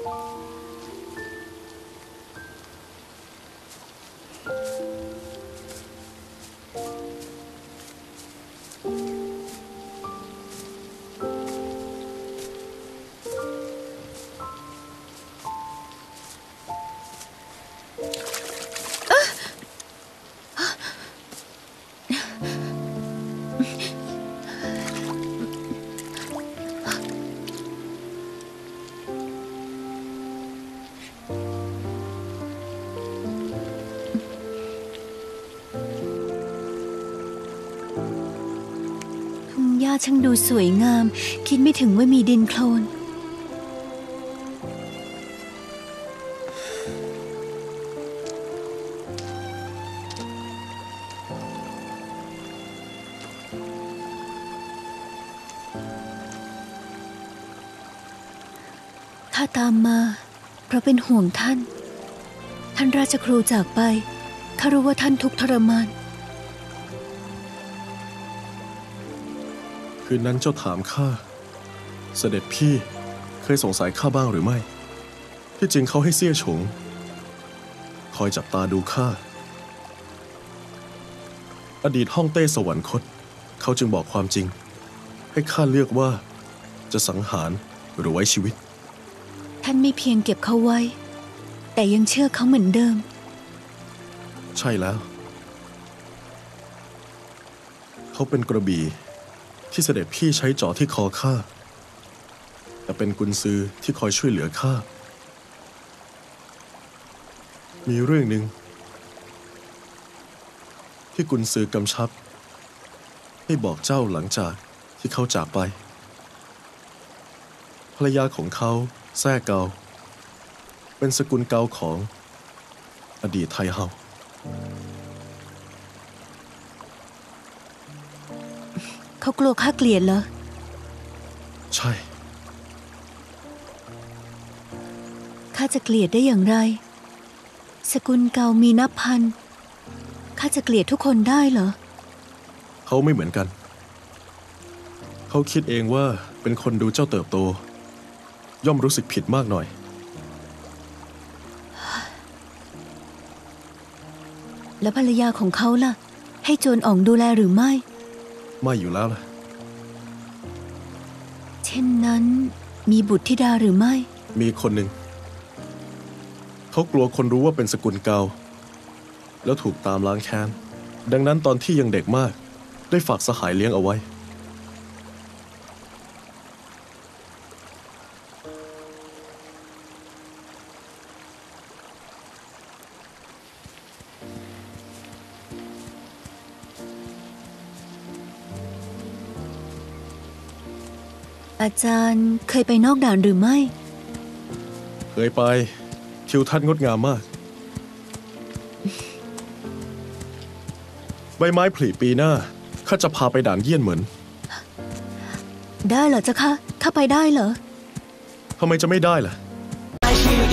หญ้าช่างดูสวยงามคิดไม่ถึงว่ามีดินโคลนข้าตามมาเพราะเป็นห่วงท่านราชครูจากไปข้ารู้ว่าท่านทุกข์ทรมานคืนนั้นเจ้าถามข้าเสด็จพี่เคยสงสัยข้าบ้างหรือไม่ที่จริงเขาให้เสี่ยฉงคอยจับตาดูข้าอดีตฮ่องเต้สวรรคตเขาจึงบอกความจริงให้ข้าเลือกว่าจะสังหารหรือไว้ชีวิตท่านไม่เพียงเก็บเขาไว้แต่ยังเชื่อเขาเหมือนเดิมใช่แล้วเขาเป็นกระบี่ที่เสด็จพี่ใช้จ่อที่คอข้าแต่เป็นกุญซือที่คอยช่วยเหลือข้ามีเรื่องหนึ่งที่กุญซือกำชับให้บอกเจ้าหลังจากที่เขาจากไปภรรยาของเขาแซ่เกาเป็นสกุลเกาของอดีตไทเฮาเขากลัวข้าเกลียดเหรอใช่ข้าจะเกลียดได้อย่างไรสกุลเกามีนับพันข้าจะเกลียดทุกคนได้เหรอเขาไม่เหมือนกันเขาคิดเองว่าเป็นคนดูเจ้าเติบโตย่อมรู้สึกผิดมากหน่อยแล้วภรรยาของเขาล่ะให้โจรอ่องดูแลหรือไม่อยู่แล้วล่ะเช่นนั้นมีบุตรธิดาหรือไม่มีคนหนึ่งเขากลัวคนรู้ว่าเป็นสกุลเกาแล้วถูกตามล้างแค้นดังนั้นตอนที่ยังเด็กมากได้ฝากสหายเลี้ยงเอาไว้อาจารย์เคยไปนอกด่านหรือไม่เคยไปทิวทัศน์งดงามมากใบไม้ผลิปีหน้าข้าจะพาไปด่านเยี่ยนเหมือนได้เหรอเจ้าคะข้าไปได้เหรอทำไมจะไม่ได้ล่ะ